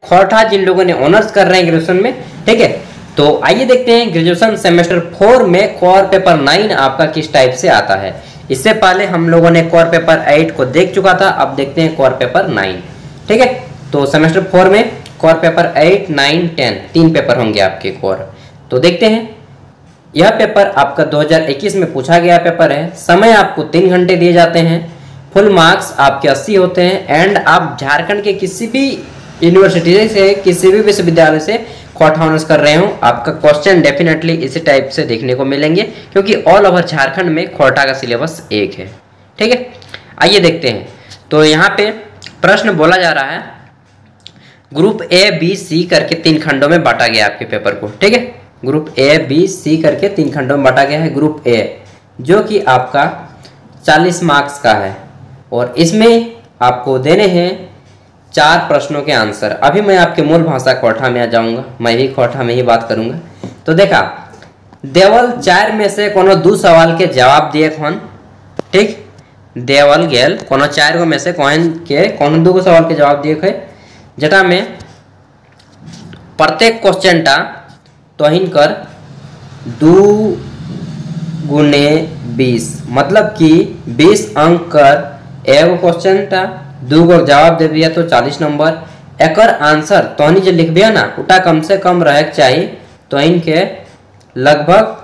खोरठा जिन लोगों ने ऑनर्स कर रहे हैं ग्रेजुएशन में, ठीक है। तो आइए देखते हैं ग्रेजुएशन सेमेस्टर 4 में कोर पेपर 9 आपका किस टाइप से आता है। इससे पहले हम लोगों ने कोर पेपर 8 को देख चुका था, अब देखते हैं कोर पेपर 9, ठीक है। तो सेमेस्टर 4 में कोर पेपर 8, 9, 10 तीन पेपर होंगे आपके कोर। तो देखते हैं, यह पेपर आपका 2021 में पूछा गया पेपर है। समय आपको 3 घंटे दिए जाते हैं, फुल मार्क्स आपके 80 होते हैं एंड आप झारखंड के किसी भी यूनिवर्सिटी से, किसी भी विश्वविद्यालय से खोरठा ऑनर्स कर रहे हो, आपका क्वेश्चन डेफिनेटली इसी टाइप से देखने को मिलेंगे, क्योंकि ऑल ओवर झारखंड में खोरठा का सिलेबस एक है, ठीक है। आइए देखते हैं। तो यहाँ पे प्रश्न बोला जा रहा है, ग्रुप ए बी सी करके 3 खंडों में बांटा गया आपके पेपर को, ठीक है। ग्रुप ए बी सी करके 3 खंडों में बांटा गया है। ग्रुप ए जो कि आपका 40 मार्क्स का है और इसमें आपको देने हैं 4 प्रश्नों के आंसर। अभी मैं आपके मूल भाषा खोरठा में आ जाऊंगा, मैं भी खोरठा में ही बात करूंगा। तो देखा, देवल 4 में से कोनो 2 सवाल के जवाब दिए कौन, ठीक। देवल गेल कोनो 4 गो में से कोनो 2 सवाल के जवाब दिए थे, जटा में प्रत्येक क्वेश्चन टा तो हिनकर 2 गुने 20, मतलब कि 20 अंक कर एगो क्वेश्चन टा 2 गो जवाब देबिया तो 40 नंबर। एकर आंसर तोहनी जो लिखबिया ना उटा कम से कम रहे चाहिए, तो इनके लगभग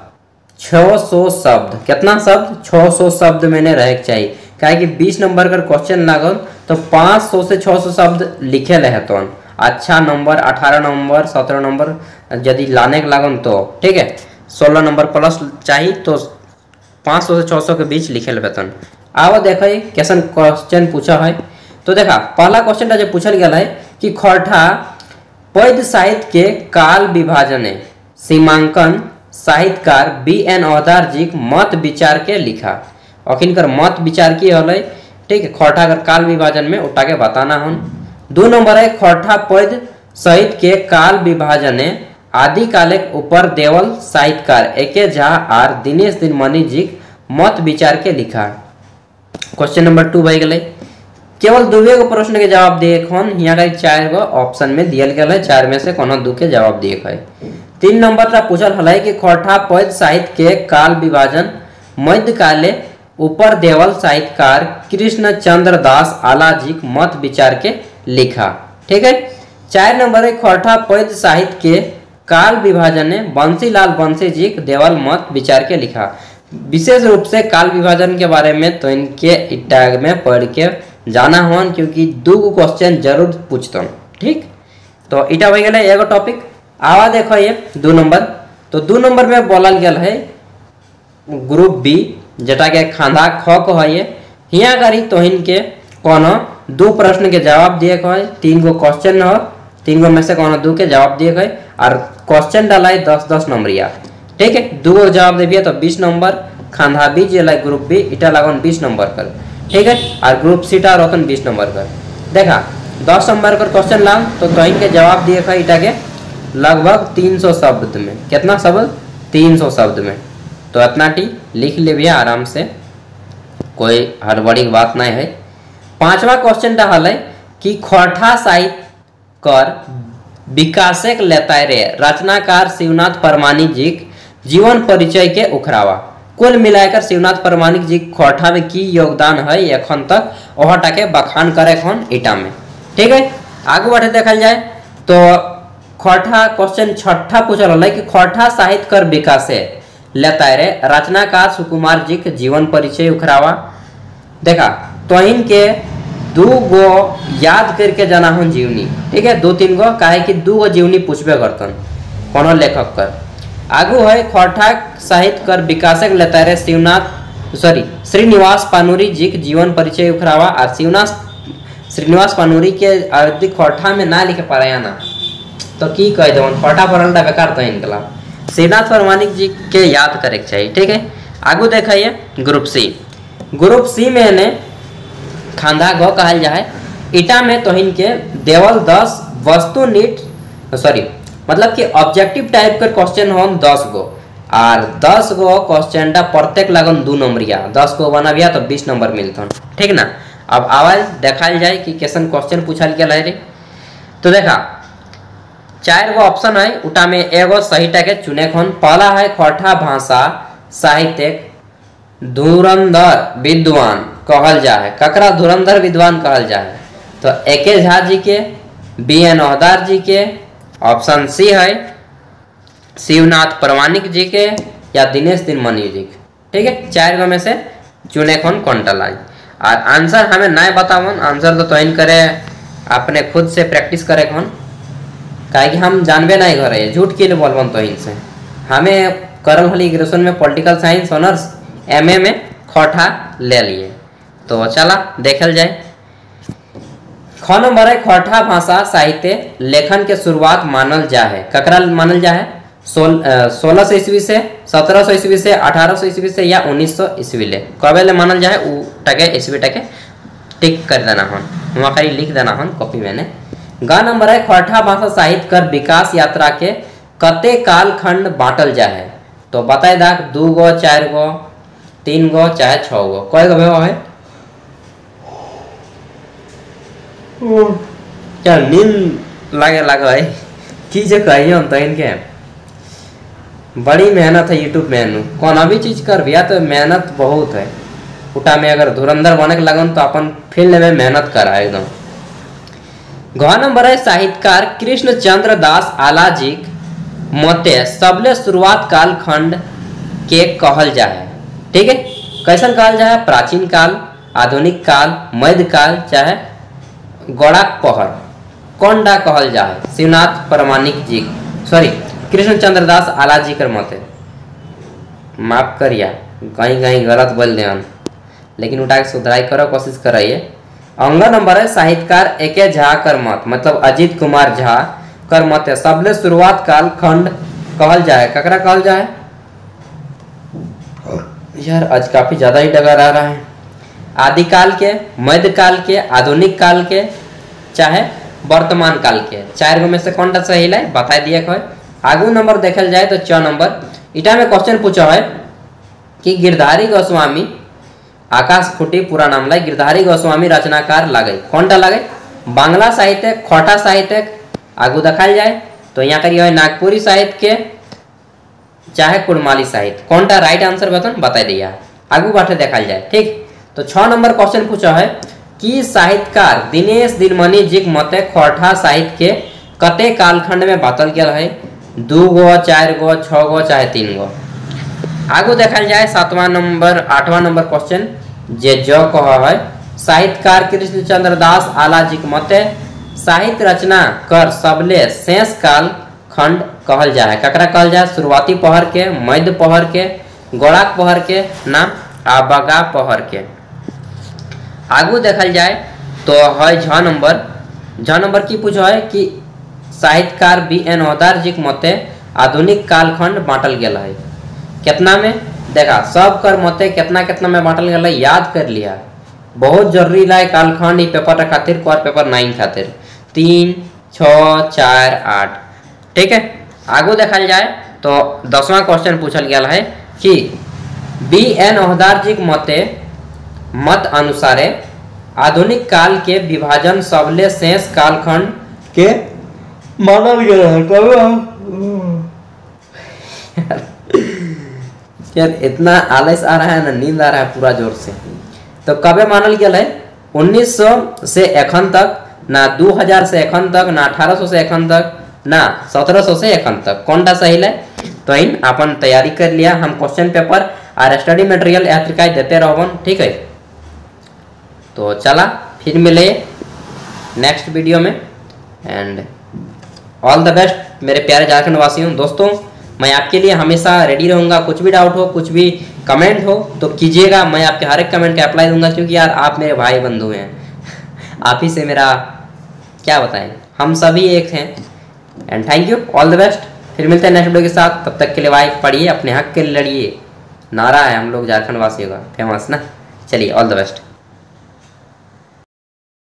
600 शब्द, कितना शब्द, 600 शब्द मैंने रहे चाहिए। क्या कि 20 नंबर का क्वेश्चन लागल तो 500 से 600 शब्द लिखे रहे तो अच्छा नंबर, 18 नंबर, 17 नंबर यदि लाने के लागन तो ठीक है, 16 नंबर प्लस चाहिए, तो 500 से 600 के बीच लिखे वेतन। आवा देख कैसन क्वेश्चन पूछा है। तो देखा, पहला क्वेश्चन जो पूछल गया है कि खोरठा पद्य साहित्य के काल विभाजन सीमांकन साहित्यकार बी.एन. अवतार जी मत विचार के लिखा। अखिनकर मत विचार की हल, ठीक है। खोरठा अगर काल विभाजन में उठा के बताना हन। 2 नंबर है, खोरठा पद्य साहित्य के काल विभाजन आदि कालिक ऊपर देवल साहित्यकार एके झा आर दिनेश दिनमणि जी मत विचार के लिखा। क्वेश्चन नंबर 2 भाई गए, केवल 2 गो प्रश्न के जवाब दिए कौन, यहाँ का 4 गो ऑप्शन में दियल गया है, 4 में से कोनो 2 के जवाब दिए है। 3 नंबर का पूछल हल कि खोरठा पद्य साहित्य के काल विभाजन मध्यकाले ऊपर देवल साहित्यकार कृष्ण चंद्र दास आला जी मत विचार के लिखा, ठीक है। 4 नंबर है, खोरठा पद्य साहित्य के काल विभाजन बंसीलाल बंसी जी देवल मत विचार के लिखा। विशेष रूप से काल विभाजन के बारे में तो इनके टैग में पढ़ के जाना हो, क्योंकि 2 क्वेश्चन जरूर पूछता, ठीक। तो इटा हो गया एगो टॉपिक। आवा देखो ये 2 नंबर। तो 2 नंबर में बोलल गया है ग्रुप बी, जटा के खांधा ख को है ये, हिया करी तो इनके कोनो 2 प्रश्न के जवाब दिए है, 3 गो क्वेश्चन हो, 3 गो में से कोनो 2 के जवाब दिए है और क्वेश्चन डाला है 10-10 नंबरिया, ठीक है। 2 गो जवाब देबिया तो 20 नंबर। खांधा बी जे ग्रुप बी इटा लगन 20 नंबर कर, ठीक है। और ग्रुप सी टा रोतन 20 नंबर कर। देखा, 10 नंबर का क्वेश्चन लाओ तो इनके जवाब दिए है इटा के लगभग 300 शब्द में। कितना शब्द, 300 शब्द में। तो इतना टी लिख ले भैया आराम से, कोई हड़बड़ी की बात नहीं है। 5वां क्वेश्चन टा हल कि खोरठा साहित्य कर विकासक लेताय रे रचनाकार शिवनाथ परमाणिक जी जीवन परिचय के उखरावा। कुल मिलाकर शिवनाथ परमाणिक जी खोरठा में की योगदान है एखन तक, ओहटा के बखान करे कौन ईटा में, ठीक है। आगे बढ़े देखल जाए तो खोरठा क्वेश्चन 6ठा पूछल है कि खोरठा साहित्य कर विकास लेताय रे रचनाकार सुकुमार जी के जीवन परिचय उखरावा। देखा, तो इनके 2 गो याद करके जाना हो जीवनी, ठीक है। 2-3 गो काहे कि 2 गो जीवनी पूछबे करतन कोनो लेखक कर। आगू है खोरठा साहित्य कर विकासक लेता रे श्रीनिवास पानुरी जी के जीवन परिचय उखरावा। और श्रीनिवास पानुरी के यदि खोरठा में ना लिखे पाया ना तो की कह दो, खोरठा पढ़ल बेकार तो इनकला। श्रीनाथ परमाणिक जी के याद करे चाहिए, ठीक है। आगू देखिए ग्रुप सी। ग्रुप सी में ने खांधा गो कहल जाए, ईटा में तो इनके देवल 10 वस्तुनिष्ठ मतलब कि ऑब्जेक्टिव टाइप के क्वेश्चन हो 10 गो, और 10 गो क्वेश्चन प्रत्येक लगन 2 नंबरिया, 10 गो बनाबिया तो 20 नंबर मिलता, ठीक ना। अब आवाज देखा जाए कि कैसन क्वेश्चन पूछल गया है रे। तो देखा, चार गो ऑप्शन है, उटा में एगो सही टाके चुने खन। पहला है खौठा भाषा साहित्यिक धुरंधर विद्वान कहल जाए। ककरा धुरंधर विद्वान कहल जाए? तो एके झा जी के, बी एन ओहदार जी के, ऑप्शन सी है शिवनाथ प्रमाणिक जी के, या दिनेश दिनमणि जी के। ठीक है, चार गो में से चुने कौन कौनटा लाई। और आंसर हमें नहीं बतावन, आंसर तो इन करे अपने खुद से प्रैक्टिस करे कौन, काहे कि हम जानबे नहीं कर रहे, झूठ के लिए बोलबन तो इनसे। हमें करल हली ग्रेजुएशन में पॉलिटिकल साइंस ऑनर्स, एमए में खौठा ले लिए। तो चला देखल जाए। ख नंबर है खौठा भाषा साहित्य लेखन के शुरुआत मानल जा है। ककरा मानल जा है? 1600 ईस्वी से, 1700 ईस्वी से, 1800 ईस्वी से, या 1900 ईस्वी ले। कबे ले मानल जाए उ टके ईस्वी टके टिक कर देना हन, वहाँ खाली लिख देना हन कॉपी मैंने। ग नंबर है खौठा भाषा साहित्य कर विकास यात्रा के कते काल खंड बांटल जा है। तो बताए दा 2 गो, 4 गो, 3 गो, चाहे 6 गो, कई गो है? क्या नींद लगे है की जे कहिए हम तो इनके बड़ी मेहनत है यूट्यूब में। कौन भी चीज कर भैया तो मेहनत बहुत है। उठा में अगर धुरंधर बने के लगन तो अपन फील्ड में मेहनत करा एकदम। घ नंबर है साहित्यकार कृष्ण चंद्र दास आलाजी मते सबले शुरुआत काल खंड के कहल जाए। ठीक है, कैसन कहल जाए? प्राचीन काल, आधुनिक काल, मध्य काल, चाहे गौड़ाक पहर, कौन डा कहल जाए? शिवनाथ प्रमाणिक जी, सॉरी कृष्ण चंद्र दास आलाजी कर मते। माफ करिया कहीं कहीं गलत बोल दे, लेकिन उठा के सुधराई करो, कोशिश कराइए। अंग नंबर है साहित्यकार एके झा कर मत, मतलब अजीत कुमार झा कर मते सबले शुरुआत काल खंड कहल जाए। ककरा कहल जाए? यार आज काफी ज्यादा ही डगर आ रहा है। आदिकाल के, मध्यकाल के, आधुनिक काल के, चाहे वर्तमान काल के। 4 गो में से कौन सा सही है बता दिए। आगू नंबर देखल जाए तो 6 नंबर इटा में क्वेश्चन पूछा है कि गिरधारी गोस्वामी, आकाश खुटी पूरा नाम लाई, गिरधारी गोस्वामी रचनाकार लगे। कौन टा लगे? बांग्ला साहित्य, खौठा साहित्य। आगू देखल जाए तो यहाँ करिए नागपुरी साहित्य के, चाहे कुड़माली साहित्य। कौन टा राइट आंसर बता दिया। आगू बाटे देखल जाए। ठीक, तो 6 नंबर क्वेश्चन पूछा है कि साहित्यकार दिनेश दिनमणि जी मते खौठा साहित्य के कते कालखंड में बातल गया है? 2 गो, 4 गो, 6 गो, चाहे 3 गो। आगू देखल जाए 7वां नंबर 8वां नंबर क्वेश्चन जे जो कह है साहित्यकार कृष्ण चंद्र दास आलाजी मते साहित्य रचना कर सबले शेष काल खंड कहल जाए। ककरा कहल जाए? शुरुआती पहर के, मध्य पहर के, गौड़ाक पहर के, ना आबगा पहर के। आगू देखल जाए तो है झ नंबर की पूछो है कि साहित्यकार बी एन ओहदार जी मते आधुनिक कालखंड बांटल गया है। कितना में? देखा सब कर मते कितना कितना में बांटल गया है, याद कर लिया। बहुत जरूरी लाए कालखंड पेपर खातिर, कर पेपर 9 खातिर 3, 6, 4, 8। ठीक है, आगू देखल जाए तो 10वां क्वेश्चन पूछल गया है कि बी एन ओहदार जी मते मत अनुसारे आधुनिक काल के विभाजन सबले शेष कालखंड के मानल गया है। यार इतना आलस आ रहा है ना, नींद आ रहा है पूरा जोर से। तो कबे मानल गया है? 1900 से एखन तक, ना 2000 से एखन तक, ना 1800 से एखन तक, ना 1700 से एखन तक। कौन सा सही है? तो इन अपन तैयारी कर लिया। हम क्वेश्चन पेपर और स्टडी मटेरियल यात्रिका देते रहो। ठीक है, तो चला फिर मिले नेक्स्ट वीडियो में। एंड ऑल द बेस्ट मेरे प्यारे झारखंड वासियों। दोस्तों मैं आपके लिए हमेशा रेडी रहूँगा। कुछ भी डाउट हो, कुछ भी कमेंट हो तो कीजिएगा। मैं आपके हर एक कमेंट का अप्लाई दूंगा, क्योंकि यार आप मेरे भाई बंधु हैं। आप ही से मेरा क्या बताएं, हम सभी एक हैं। And thank you, all the best. फिर मिलते हैं नेक्स्ट वीडियो के साथ। तब तक के लिए भाई पढ़िए, अपने हक के लिए लड़िए। नारा है हम लोग झारखंड वासियों का फेमस ना। चलिए, ऑल द बेस्ट।